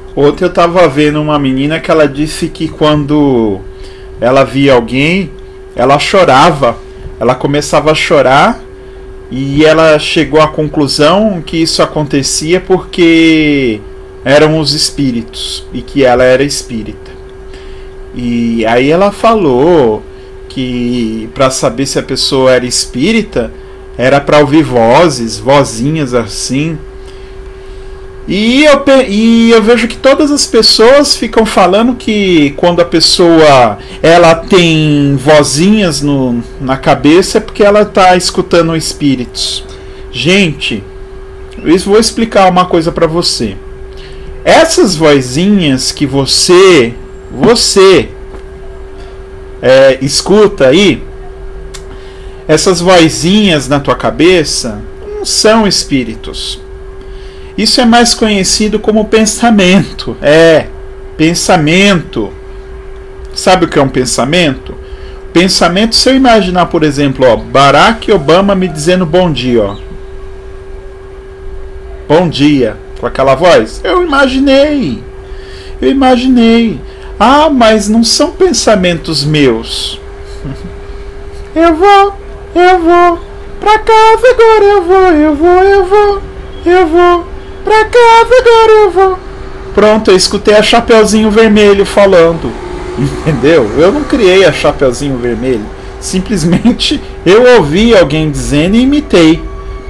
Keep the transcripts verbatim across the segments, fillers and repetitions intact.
Ontem eu tava vendo uma menina que ela disse que quando ela via alguém, ela chorava. Ela começava a chorar e ela chegou à conclusão que isso acontecia porque eram os espíritos e que ela era espírita. E aí ela falou que para saber se a pessoa era espírita era para ouvir vozes, vozinhas assim. E eu, e eu vejo que todas as pessoas ficam falando que quando a pessoa ela tem vozinhas no, na cabeça é porque ela está escutando espíritos. Gente, eu vou explicar uma coisa para você. Essas vozinhas que você, você é, escuta aí, essas vozinhas na tua cabeça não são espíritos. Isso é mais conhecido como pensamento. É, pensamento. Sabe o que é um pensamento? Pensamento, se eu imaginar, por exemplo, ó, Barack Obama me dizendo bom dia, ó. Bom dia, com aquela voz. Eu imaginei. Eu imaginei. Ah, mas não são pensamentos meus. Eu vou, eu vou pra casa agora, eu vou, eu vou, eu vou, eu vou. Pra casa agora eu vou. Pronto, eu escutei a Chapeuzinho Vermelho falando. Entendeu? Eu não criei a Chapeuzinho Vermelho. Simplesmente eu ouvi alguém dizendo e imitei.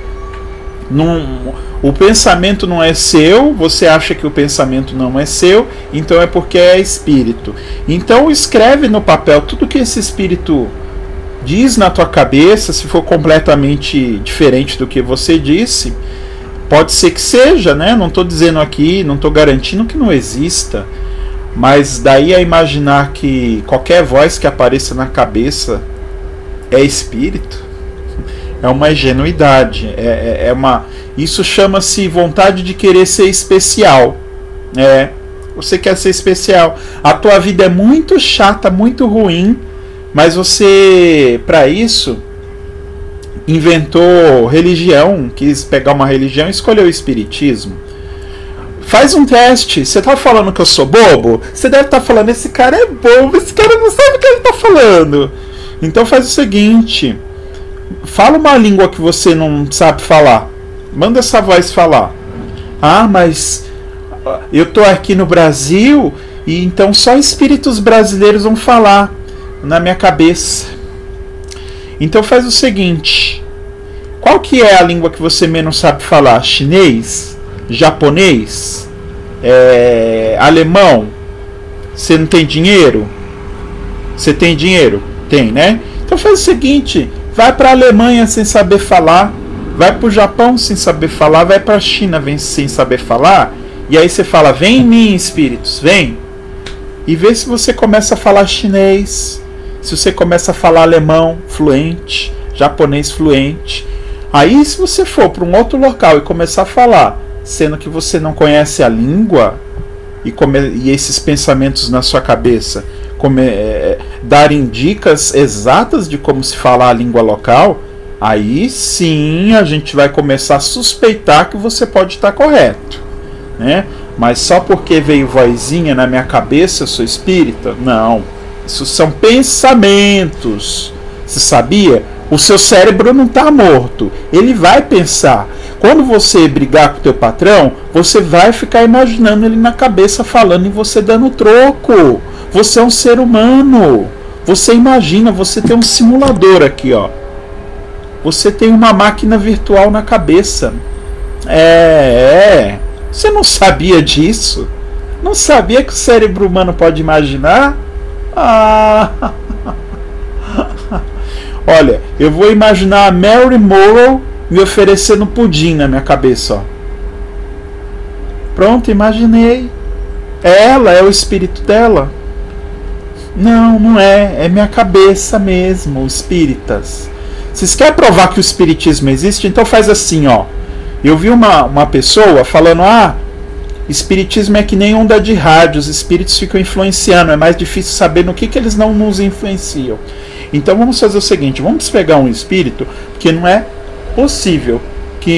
Não, o pensamento não é seu. Você acha que o pensamento não é seu, então é porque é espírito. Então escreve no papel tudo que esse espírito diz na tua cabeça. Se for completamente diferente do que você disse, pode ser que seja, né? Não estou dizendo aqui, não estou garantindo que não exista, mas daí a imaginar que qualquer voz que apareça na cabeça é espírito, é uma ingenuidade, é, é, é uma, isso chama-se vontade de querer ser especial. É, você quer ser especial, a tua vida é muito chata, muito ruim, mas você, para isso, inventou religião, quis pegar uma religião e escolheu o espiritismo. Faz um teste. Você tá falando que eu sou bobo? Você deve estar tá falando, esse cara é bobo, esse cara não sabe o que ele tá falando. Então faz o seguinte, fala uma língua que você não sabe falar. Manda essa voz falar. Ah, mas eu tô aqui no Brasil e então só espíritos brasileiros vão falar na minha cabeça. Então faz o seguinte, qual que é a língua que você menos sabe falar? Chinês? Japonês? É, alemão? Você não tem dinheiro? Você tem dinheiro? Tem, né? Então faz o seguinte, vai para a Alemanha sem saber falar, vai para o Japão sem saber falar, vai para a China sem saber falar, e aí você fala, vem em mim, espíritos, vem. E vê se você começa a falar chinês, se você começa a falar alemão fluente, japonês fluente. Aí se você for para um outro local e começar a falar, sendo que você não conhece a língua, e, come, e esses pensamentos na sua cabeça come, é, darem dicas exatas de como se falar a língua local, aí sim a gente vai começar a suspeitar que você pode estar correto, né? Mas só porque veio vozinha na minha cabeça eu sou espírita? Não. Isso são pensamentos. Você sabia? O seu cérebro não está morto. Ele vai pensar. Quando você brigar com o teu patrão, você vai ficar imaginando ele na cabeça falando e você dando troco. Você é um ser humano. Você imagina, você tem um simulador aqui, ó. Você tem uma máquina virtual na cabeça. É, é. Você não sabia disso? Não sabia que o cérebro humano pode imaginar? Ah. Olha, eu vou imaginar a Mary Morrow me oferecendo pudim na minha cabeça, ó. Pronto, imaginei. É ela, é o espírito dela. Não, não é. É minha cabeça mesmo, espíritas. Vocês querem provar que o espiritismo existe? Então faz assim, ó. Eu vi uma, uma pessoa falando, ah, espiritismo é que nem onda de rádio, os espíritos ficam influenciando, é mais difícil saber no que, que eles não nos influenciam. Então vamos fazer o seguinte, vamos pegar um espírito, porque não é possível que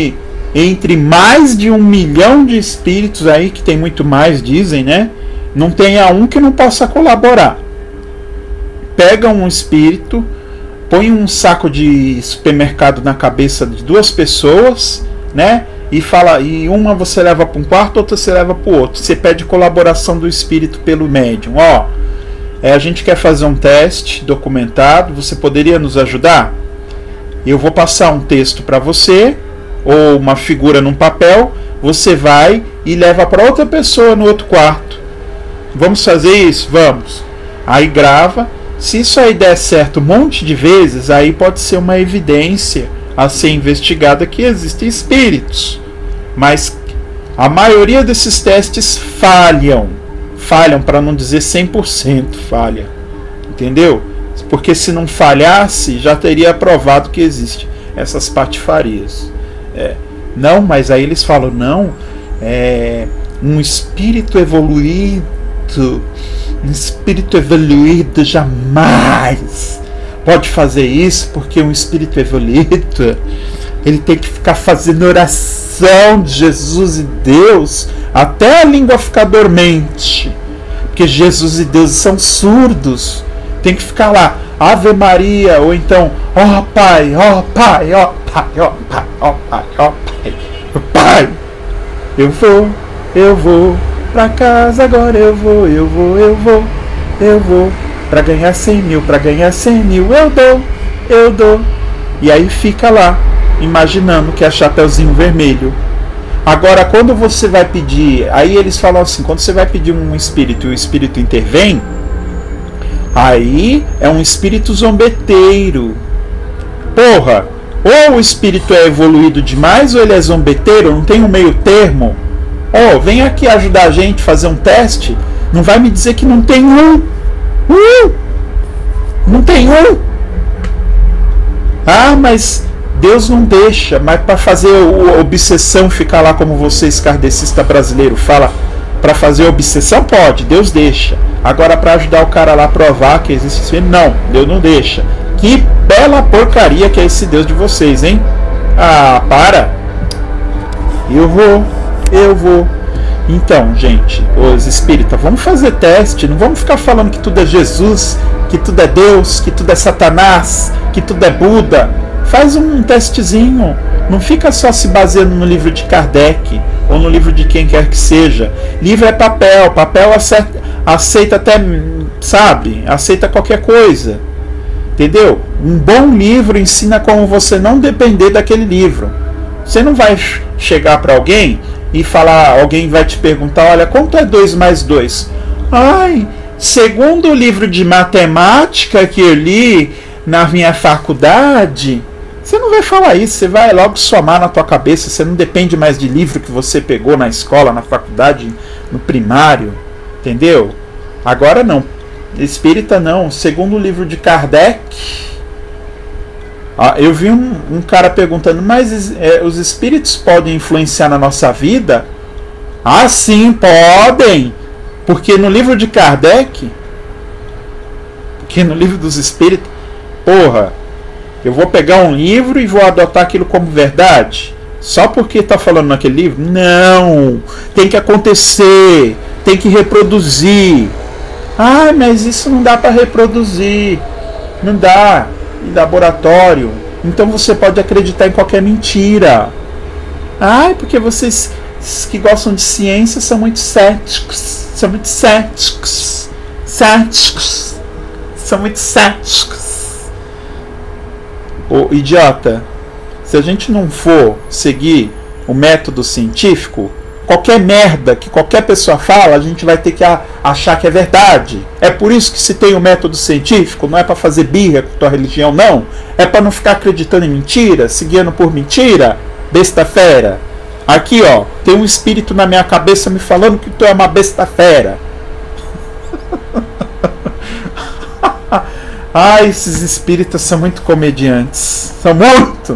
entre mais de um milhão de espíritos aí, que tem muito mais, dizem, né? Não tenha um que não possa colaborar. Pega um espírito, põe um saco de supermercado na cabeça de duas pessoas, né? E fala, e uma você leva para um quarto, outra você leva para o outro. Você pede colaboração do espírito pelo médium. Ó, é, a gente quer fazer um teste documentado. Você poderia nos ajudar? Eu vou passar um texto para você, ou uma figura num papel. Você vai e leva para outra pessoa no outro quarto. Vamos fazer isso? Vamos. Aí grava. Se isso aí der certo um monte de vezes, aí pode ser uma evidência a ser investigada que existem espíritos. Mas a maioria desses testes falham. Falham, para não dizer cem por cento falha. Entendeu? Porque se não falhasse, já teria provado que existe essas patifarias. É, não, mas aí eles falam, não, é um espírito evoluído, um espírito evoluído jamais pode fazer isso, porque um espírito evoluído, ele tem que ficar fazendo oração de Jesus e Deus até a língua ficar dormente, porque Jesus e Deus são surdos. Tem que ficar lá, Ave Maria, ou então, ó Pai, ó Pai, ó Pai, ó Pai, ó Pai, ó Pai, ó Pai, eu vou, eu vou pra casa agora, eu vou, eu vou, eu vou, eu vou, pra ganhar cem mil, pra ganhar cem mil, eu dou, eu dou. E aí fica lá, imaginando que é Chapeuzinho Vermelho. Agora, quando você vai pedir, aí eles falam assim, quando você vai pedir um espírito e o espírito intervém, aí é um espírito zombeteiro. Porra, ou o espírito é evoluído demais ou ele é zombeteiro, não tem um meio termo. Ó, oh, vem aqui ajudar a gente a fazer um teste. Não vai me dizer que não tem um. Uh! Não tem um. Ah, mas Deus não deixa. Mas para fazer a obsessão ficar lá, como vocês, kardecista brasileiro, fala, para fazer a obsessão pode, Deus deixa. Agora, para ajudar o cara lá a provar que existe isso, não, Deus não deixa. Que bela porcaria que é esse Deus de vocês, hein? Ah, para. Eu vou, eu vou. Então, gente, os espíritas, vamos fazer teste. Não vamos ficar falando que tudo é Jesus, que tudo é Deus, que tudo é Satanás, que tudo é Buda. Faz um testezinho. Não fica só se baseando no livro de Kardec ou no livro de quem quer que seja. Livro é papel, papel aceita, aceita até, sabe, aceita qualquer coisa. Entendeu? Um bom livro ensina como você não depender daquele livro. Você não vai chegar para alguém e falar, alguém vai te perguntar, olha, quanto é dois mais dois? Ai, segundo o livro de matemática que eu li na minha faculdade. Você não vai falar isso, você vai logo somar na tua cabeça, você não depende mais de livro que você pegou na escola, na faculdade, no primário, entendeu? Agora não, espírita não, segundo o livro de Kardec, ah, eu vi um, um cara perguntando, mas é, os espíritos podem influenciar na nossa vida? Ah, sim, podem, porque no livro de Kardec, porque no livro dos espíritos, porra, eu vou pegar um livro e vou adotar aquilo como verdade? Só porque está falando naquele livro? Não! Tem que acontecer, tem que reproduzir. Ah, mas isso não dá para reproduzir. Não dá. Em laboratório. Então você pode acreditar em qualquer mentira. Ah, porque vocês que gostam de ciência são muito céticos. São muito céticos. Céticos. São muito céticos. Ô, idiota, se a gente não for seguir o método científico, qualquer merda que qualquer pessoa fala, a gente vai ter que a, achar que é verdade. É por isso que se tem o método científico, não é para fazer birra com tua religião, não. É para não ficar acreditando em mentira, seguindo por mentira, besta fera. Aqui, ó, tem um espírito na minha cabeça me falando que tu é uma besta fera. Ah, esses espíritas são muito comediantes. São muito.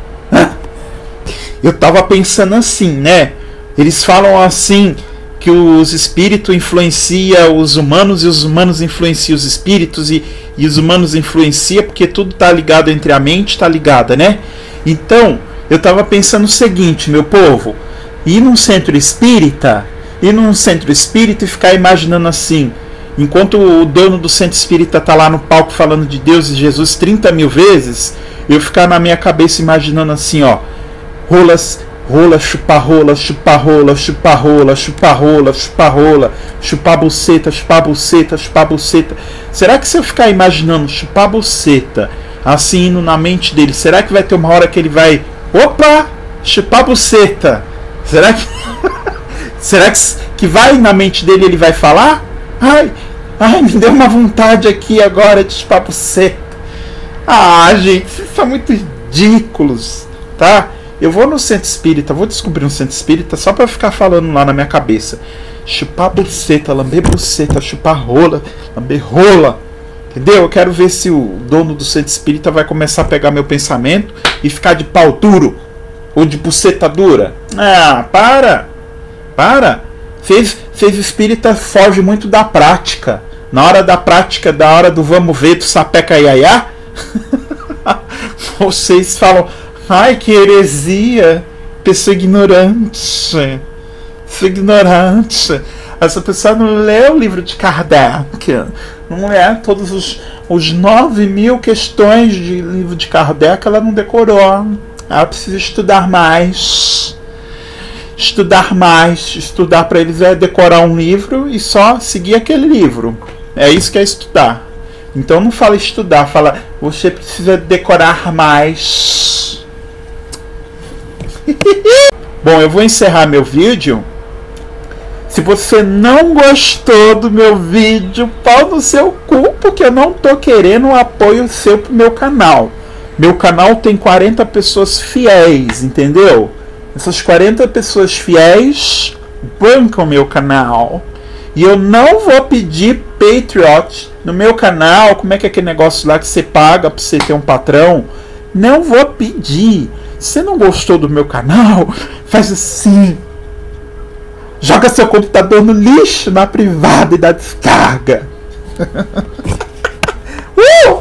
Eu tava pensando assim, né? Eles falam assim que os espíritos influenciam os humanos e os humanos influenciam os espíritos e, e os humanos influenciam porque tudo tá ligado entre a mente, tá ligada, né? Então, eu tava pensando o seguinte, meu povo, ir num centro espírita, ir num centro espírita e ficar imaginando assim, enquanto o dono do centro espírita tá lá no palco falando de Deus e Jesus trinta mil vezes, eu ficar na minha cabeça imaginando assim, ó, rolas, rola, chupar rola, chupar rola, chupar rola, chupar rola, chupar rola, chupar buceta, chupar buceta, chupar buceta. Será que se eu ficar imaginando chupar buceta, assim indo na mente dele, será que vai ter uma hora que ele vai, opa, chupar buceta? Será que será que, que vai na mente dele ele vai falar? Ai, ai, me deu uma vontade aqui agora de chupar buceta. Ah, gente, vocês são muito ridículos, tá? Eu vou no centro espírita, vou descobrir um centro espírita só pra ficar falando lá na minha cabeça. Chupar buceta, lamber buceta, chupar rola, lamber rola. Entendeu? Eu quero ver se o dono do centro espírita vai começar a pegar meu pensamento e ficar de pau duro. Ou de buceta dura. Ah, para! Para! Fez, fez espírita foge muito da prática. Na hora da prática, da hora do vamos ver, do sapeca iaiá, vocês falam, ai que heresia, pessoa ignorante, pessoa ignorante. Essa pessoa não lê o livro de Kardec, não lê todos os, os nove mil questões de livro de Kardec, ela não decorou. Ela precisa estudar mais. Estudar mais. Estudar para eles é decorar um livro e só seguir aquele livro. É isso que é estudar. Então não fala estudar, fala você precisa decorar mais. Bom, eu vou encerrar meu vídeo. Se você não gostou do meu vídeo, pau no seu cu, porque eu não tô querendo um apoio seu pro meu canal. Meu canal tem quarenta pessoas fiéis, entendeu? Essas quarenta pessoas fiéis bancam meu canal. E eu não vou pedir Patreon no meu canal. Como é que é aquele negócio lá que você paga pra você ter um patrão? Não vou pedir. Se você não gostou do meu canal, faz assim. Joga seu computador no lixo, na privada e dá descarga. uh!